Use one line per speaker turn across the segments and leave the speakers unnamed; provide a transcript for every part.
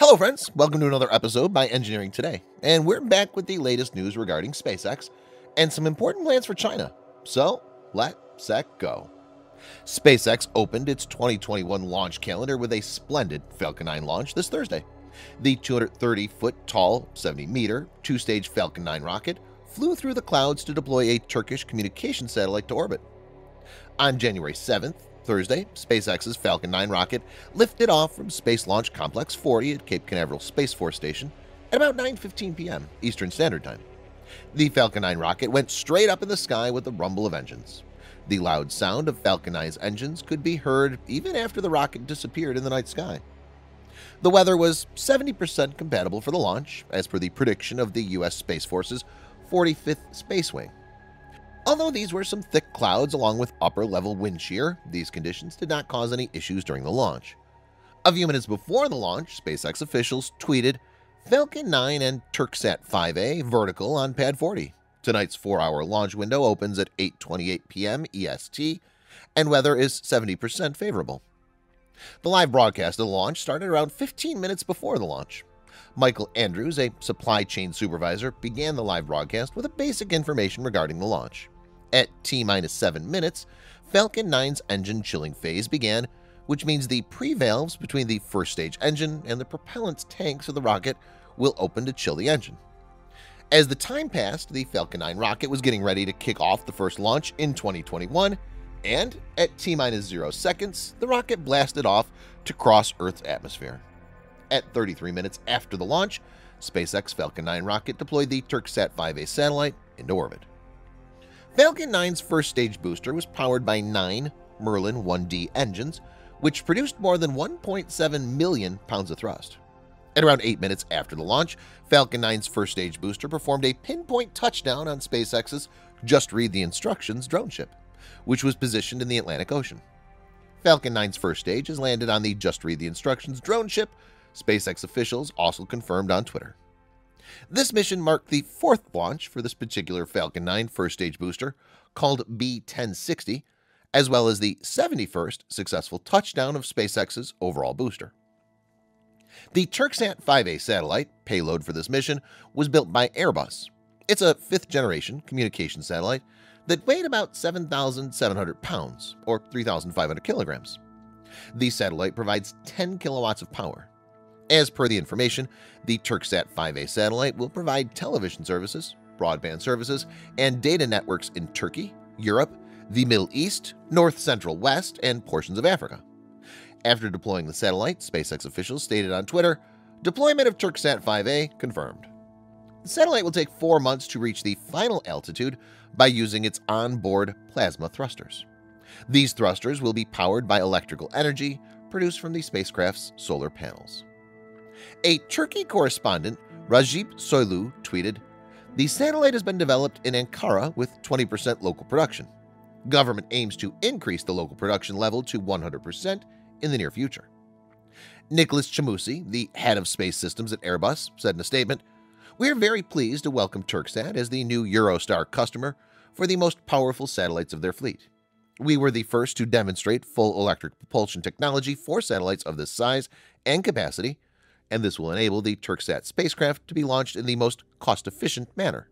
Hello friends, welcome to another episode by Engineering Today, and we're back with the latest news regarding SpaceX and some important plans for China. So, let's go. SpaceX opened its 2021 launch calendar with a splendid Falcon 9 launch this Thursday. The 230-foot tall, 70-meter, two-stage Falcon 9 rocket flew through the clouds to deploy a Turkish communication satellite to orbit. On January 7th, Thursday, SpaceX's Falcon 9 rocket lifted off from Space Launch Complex 40 at Cape Canaveral Space Force Station at about 9:15 p.m. Eastern Standard Time. The Falcon 9 rocket went straight up in the sky with the rumble of engines. The loud sound of Falcon 9's engines could be heard even after the rocket disappeared in the night sky. The weather was 70% compatible for the launch, as per the prediction of the U.S. Space Force's 45th Space Wing. Although these were some thick clouds along with upper-level wind shear, these conditions did not cause any issues during the launch. A few minutes before the launch, SpaceX officials tweeted, "Falcon 9 and Turksat 5A vertical on Pad 40. Tonight's 4-hour launch window opens at 8:28 p.m. EST, and weather is 70% favorable." The live broadcast of the launch started around 15 minutes before the launch. Michael Andrews, a supply chain supervisor, began the live broadcast with a basic information regarding the launch. At T-7 minutes, Falcon 9's engine chilling phase began, which means the pre-valves between the first stage engine and the propellant tanks of the rocket will open to chill the engine. As the time passed, the Falcon 9 rocket was getting ready to kick off the first launch in 2021, and at T-0 seconds, the rocket blasted off to cross Earth's atmosphere. At 33 minutes after the launch, SpaceX Falcon 9 rocket deployed the Turksat 5A satellite into orbit. Falcon 9's first stage booster was powered by 9 Merlin 1D engines, which produced more than 1.7 million pounds of thrust. At around 8 minutes after the launch, Falcon 9's first stage booster performed a pinpoint touchdown on SpaceX's Just Read the Instructions drone ship, which was positioned in the Atlantic Ocean. Falcon 9's first stage has landed on the Just Read the Instructions drone ship, SpaceX officials also confirmed on Twitter. This mission marked the 4th launch for this particular Falcon 9 first-stage booster, called B-1060, as well as the 71st successful touchdown of SpaceX's overall booster. The Turksat 5A satellite, payload for this mission, was built by Airbus. It's a 5th-generation communication satellite that weighed about 7,700 pounds, or 3,500 kilograms. The satellite provides 10 kilowatts of power. As per the information, the Turksat 5A satellite will provide television services, broadband services, and data networks in Turkey, Europe, the Middle East, North Central West, and portions of Africa. After deploying the satellite, SpaceX officials stated on Twitter, "Deployment of Turksat 5A confirmed." The satellite will take 4 months to reach the final altitude by using its onboard plasma thrusters. These thrusters will be powered by electrical energy produced from the spacecraft's solar panels. A Turkey correspondent, Rajip Soylu, tweeted, "The satellite has been developed in Ankara with 20% local production. Government aims to increase the local production level to 100% in the near future." Nicholas Chamusi, the head of space systems at Airbus, said in a statement, "We are very pleased to welcome Turksat as the new Eurostar customer for the most powerful satellites of their fleet. We were the first to demonstrate full electric propulsion technology for satellites of this size and capacity, and this will enable the Turksat spacecraft to be launched in the most cost-efficient manner."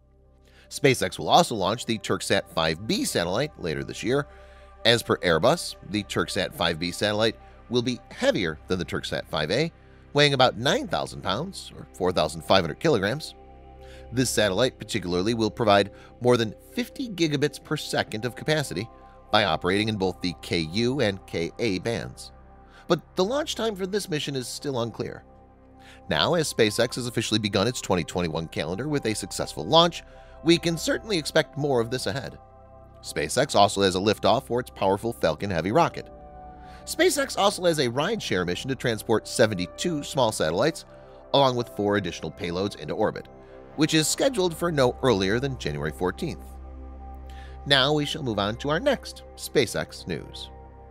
SpaceX will also launch the Turksat 5B satellite later this year. As per Airbus, the Turksat 5B satellite will be heavier than the Turksat 5A, weighing about 9,000 pounds or 4,500 kilograms. This satellite particularly will provide more than 50 gigabits per second of capacity by operating in both the Ku and Ka bands. But the launch time for this mission is still unclear. Now, as SpaceX has officially begun its 2021 calendar with a successful launch, we can certainly expect more of this ahead. SpaceX also has a liftoff for its powerful Falcon Heavy rocket. SpaceX also has a rideshare mission to transport 72 small satellites, along with 4 additional payloads into orbit, which is scheduled for no earlier than January 14th. Now we shall move on to our next SpaceX news.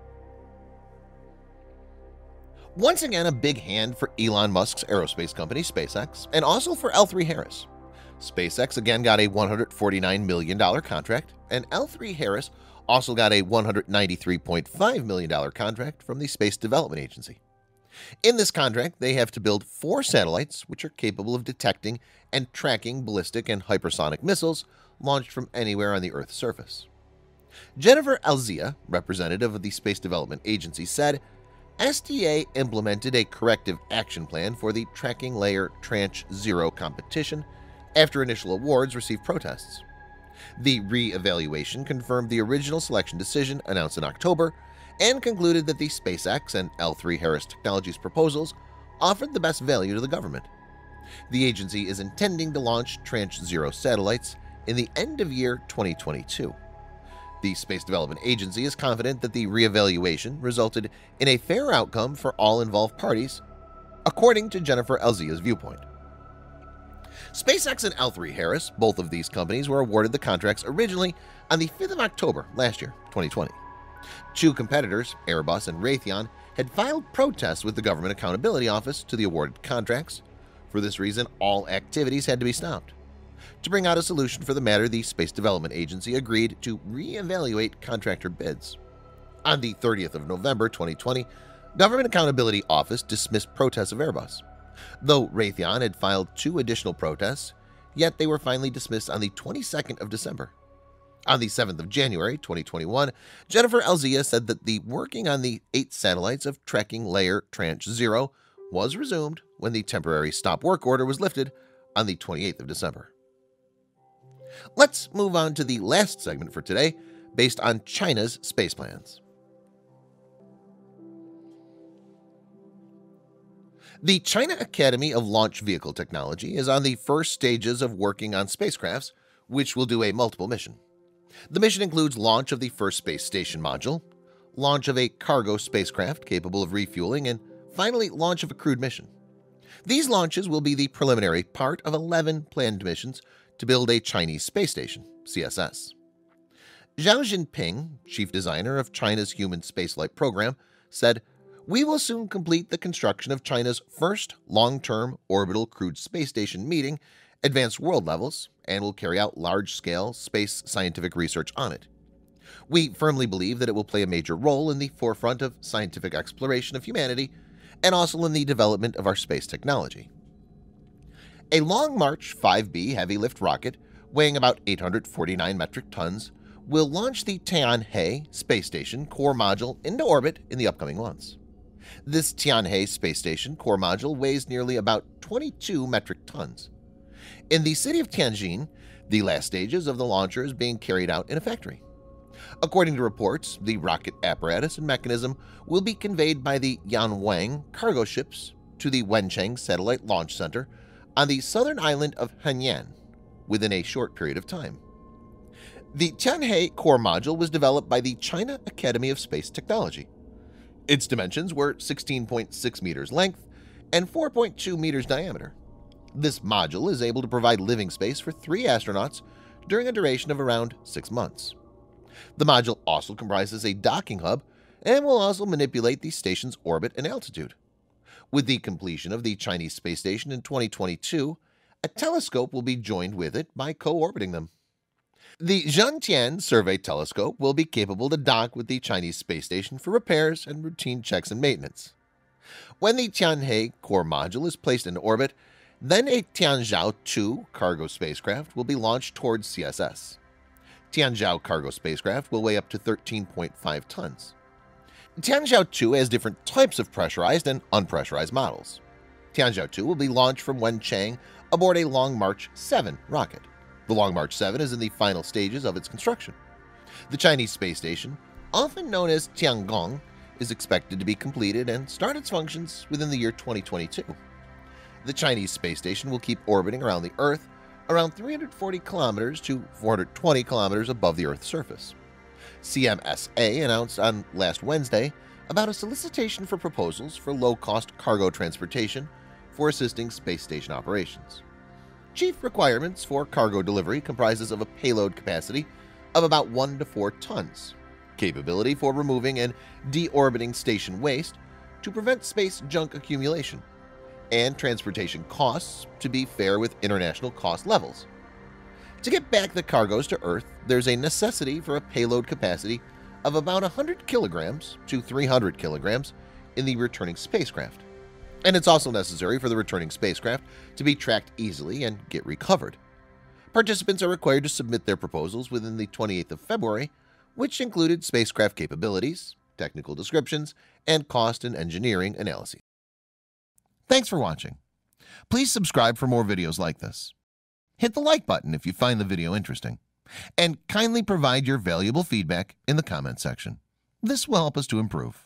Once again, a big hand for Elon Musk's aerospace company, SpaceX, and also for L3 Harris. SpaceX again got a $149 million contract, and L3 Harris also got a $193.5 million contract from the Space Development Agency. In this contract, they have to build 4 satellites which are capable of detecting and tracking ballistic and hypersonic missiles launched from anywhere on the Earth's surface. Jennifer Alzia, representative of the Space Development Agency, said, SDA implemented a corrective action plan for the Tracking Layer Tranche 0 competition after initial awards received protests. The re-evaluation confirmed the original selection decision announced in October and concluded that the SpaceX and L3 Harris Technologies proposals offered the best value to the government. The agency is intending to launch Tranche 0 satellites in the end of year 2022. The Space Development Agency is confident that the re-evaluation resulted in a fair outcome for all involved parties, according to Jennifer Alzia's viewpoint. SpaceX and L3 Harris, both of these companies, were awarded the contracts originally on the 5th of October last year, 2020. 2 competitors, Airbus and Raytheon, had filed protests with the Government Accountability Office to the awarded contracts. For this reason, all activities had to be stopped. To bring out a solution for the matter, the Space Development Agency agreed to re-evaluate contractor bids. On the 30th of November 2020, Government Accountability Office dismissed protests of Airbus. Though Raytheon had filed 2 additional protests, yet they were finally dismissed on the 22nd of December. On the 7th of January 2021, Jennifer Alzia said that the working on the 8 satellites of Tracking Layer Tranche 0 was resumed when the temporary stop work order was lifted on the 28th of December. Let's move on to the last segment for today, based on China's space plans. The China Academy of Launch Vehicle Technology is on the first stages of working on spacecrafts, which will do a multiple mission. The mission includes launch of the first space station module, launch of a cargo spacecraft capable of refueling, and finally launch of a crewed mission. These launches will be the preliminary part of 11 planned missions to build a Chinese space station, CSS. Zhao Jinping, chief designer of China's human spaceflight program, said, "We will soon complete the construction of China's first long-term orbital crewed space station meeting advanced world levels and will carry out large-scale space scientific research on it. We firmly believe that it will play a major role in the forefront of scientific exploration of humanity and also in the development of our space technology." A Long March 5B heavy lift rocket weighing about 849 metric tons will launch the Tianhe space station core module into orbit in the upcoming months. This Tianhe space station core module weighs nearly about 22 metric tons. In the city of Tianjin, the last stages of the launcher is being carried out in a factory. According to reports, the rocket apparatus and mechanism will be conveyed by the Yanwang cargo ships to the Wenchang Satellite Launch Center on the southern island of Hainan within a short period of time. The Tianhe core module was developed by the China Academy of Space Technology. Its dimensions were 16.6 meters length and 4.2 meters diameter. This module is able to provide living space for 3 astronauts during a duration of around 6 months. The module also comprises a docking hub and will also manipulate the station's orbit and altitude. With the completion of the Chinese space station in 2022, a telescope will be joined with it by co-orbiting them. The Zhangtian Survey Telescope will be capable to dock with the Chinese space station for repairs and routine checks and maintenance. When the Tianhe core module is placed into orbit, then a Tianzhou 2 cargo spacecraft will be launched towards CSS. Tianzhou cargo spacecraft will weigh up to 13.5 tons. Tianzhou 2 has different types of pressurized and unpressurized models. Tianzhou 2 will be launched from Wenchang aboard a Long March 7 rocket. The Long March 7 is in the final stages of its construction. The Chinese space station, often known as Tiangong, is expected to be completed and start its functions within the year 2022. The Chinese space station will keep orbiting around the Earth around 340 kilometers to 420 kilometers above the Earth's surface. CMSA announced on last Wednesday about a solicitation for proposals for low-cost cargo transportation for assisting space station operations. Chief requirements for cargo delivery comprises of a payload capacity of about 1 to 4 tons, capability for removing and deorbiting station waste to prevent space junk accumulation, and transportation costs to be fair with international cost levels. To get back the cargoes to Earth, there's a necessity for a payload capacity of about 100 kilograms to 300 kilograms in the returning spacecraft. and it's also necessary for the returning spacecraft to be tracked easily and get recovered. Participants are required to submit their proposals within the 28th of February, which included spacecraft capabilities, technical descriptions, and cost and engineering analyses. Thanks for watching. Please subscribe for more videos like this. Hit the like button if you find the video interesting, and kindly provide your valuable feedback in the comment section. This will help us to improve.